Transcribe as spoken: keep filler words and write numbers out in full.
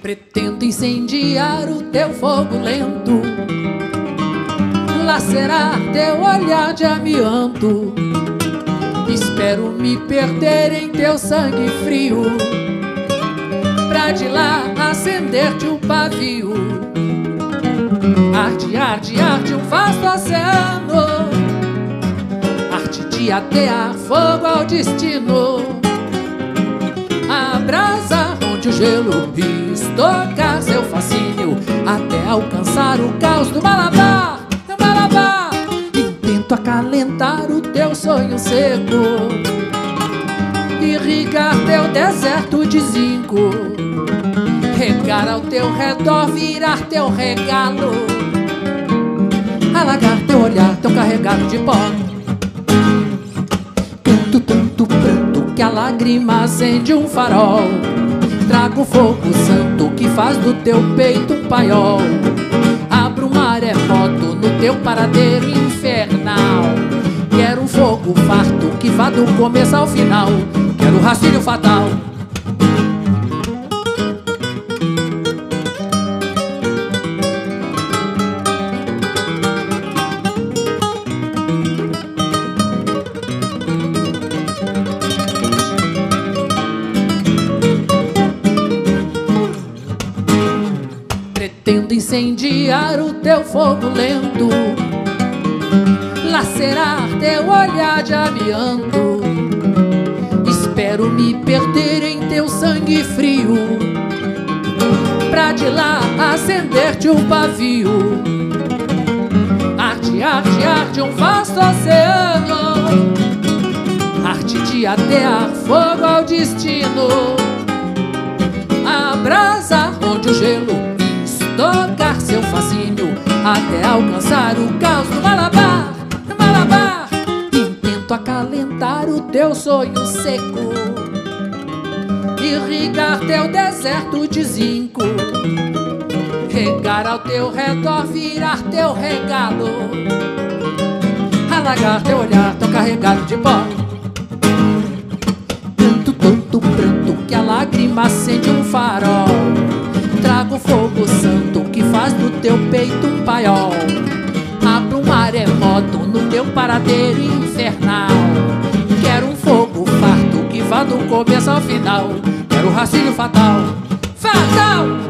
Pretendo incendiar o teu fogo lento, lacerar teu olhar de amianto. Espero me perder em teu sangue frio, pra de lá acender-te um pavio. Arde, arde, arde um vasto oceano, arte de atear fogo ao destino. A brasa onde o gelo estocar seu fascínio, até alcançar o caos do Malabar, do Malabar. Intento acalentar o teu sonho seco, irrigar teu deserto de zinco, regar ao teu redor, virar teu regalo, alagar teu olhar, tão carregado de pó. Tanto, tanto pranto que a lágrima acende um farol, trago fogo santo que faz do teu peito um paiol. Abro um maremoto no teu paradeiro infernal. Quero um fogo farto que vá do começo ao final. Quero o rastilho fatal. Pretendo incendiar o teu fogo lento, lacerar teu olhar de amianto. Espero me perder em teu sangue frio, pra de lá acender-te um pavio. Arde, arde, arde um vasto oceano, arte de atear fogo ao destino. A brasa onde o gelo tocar seu fascínio, até alcançar o caos do Malabar, do Malabar. Intento acalentar o teu sonho seco, irrigar teu deserto de zinco, regar ao teu redor, virar teu regalo, alagar teu olhar, tão carregado de pó. Tanto, tanto pranto que a lágrima acende um farol, trago fogo santo que faz do teu peito um paiol. Abro um maremoto no teu paradeiro infernal. Quero um fogo farto que vá do começo ao final. Quero o rastilho fatal, fatal.